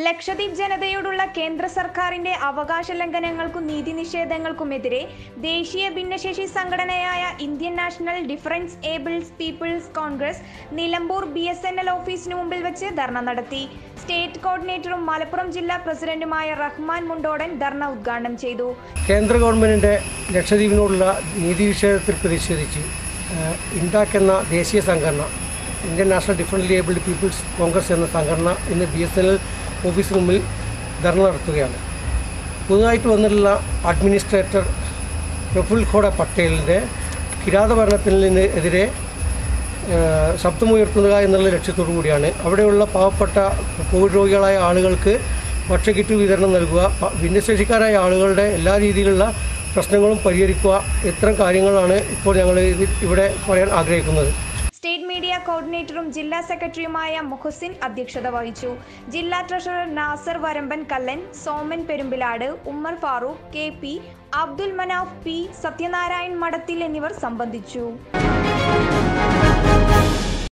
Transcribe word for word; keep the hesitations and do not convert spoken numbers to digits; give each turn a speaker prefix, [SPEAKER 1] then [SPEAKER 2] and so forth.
[SPEAKER 1] ലക്ഷദ്വീപ് ജനതയോടുള്ള കേന്ദ്ര സർക്കാരിന്റെ അവകാശ ലംഘനങ്ങൾക്കും നീതി നിഷേധങ്ങൾക്കുമെതിരെ ദേശീയ ഭിന്നശേഷി സംഘടനയായ Indian National Differently Abled People's Congress Nilambur B S N L ഓഫീസിന് മുമ്പിൽ വെച്ച് ധർണ നടത്തി. സ്റ്റേറ്റ് കോർഡിനേറ്ററും മലപ്പുറം ജില്ലാ പ്രസിഡന്റുമായ റഹ്മാൻ മുണ്ടോടൻ ധർണ ഉദ്ഘാടനം ചെയ്തു.
[SPEAKER 2] കേന്ദ്ര ഗവൺമെന്റിന്റെ ലക്ഷദ്വീപിനോടുള്ള നീതി നിഷേധത്തിൽ പ്രതിഷേധിച്ച് ഇൻഡാക് എന്ന ദേശീയ സംഘടന, Indian National Differently Abled People's Congress എന്ന സംഘടന ഇന്ന് ബി എസ് എൻ എൽ ഓഫീസിന് മുമ്പിൽ ധർണ നടത്തുകയാണ്. പുതുതായിട്ട് വന്നിട്ടുള്ള അഡ്മിനിസ്ട്രേറ്റർ പ്രഫുൽഖോഡപട്ടേലിൻ്റെ കിരാതഭരണത്തിന് എതിരെ ശബ്ദമുയർത്തുക എന്നുള്ള ലക്ഷ്യത്തോടു കൂടിയാണ് അവിടെയുള്ള പാവപ്പെട്ട കോവിഡ് രോഗികളായ ആളുകൾക്ക് ഭക്ഷ്യക്കിറ്റ് വിതരണം നൽകുക, ഭിന്നശേഷിക്കാരായ ആളുകളുടെ എല്ലാ രീതിയിലുള്ള പ്രശ്നങ്ങളും പരിഹരിക്കുക, ഇത്തരം കാര്യങ്ങളാണ് ഇപ്പോൾ ഞങ്ങൾ ഇവിടെ പറയാൻ ആഗ്രഹിക്കുന്നത്.
[SPEAKER 1] സ്റ്റേറ്റ് മീഡിയ കോർഡിനേറ്ററും ജില്ലാ സെക്രട്ടറിയുമായ മുഹസിൻ അധ്യക്ഷത വഹിച്ചു. ജില്ലാ treasurer Nasar Varamban Kallan, Soman Perumpilad, Ummer Farooq, K P, Abdul Manaf P, Sathyanarayan Madathil എന്നിവർ സംബന്ധിച്ചു.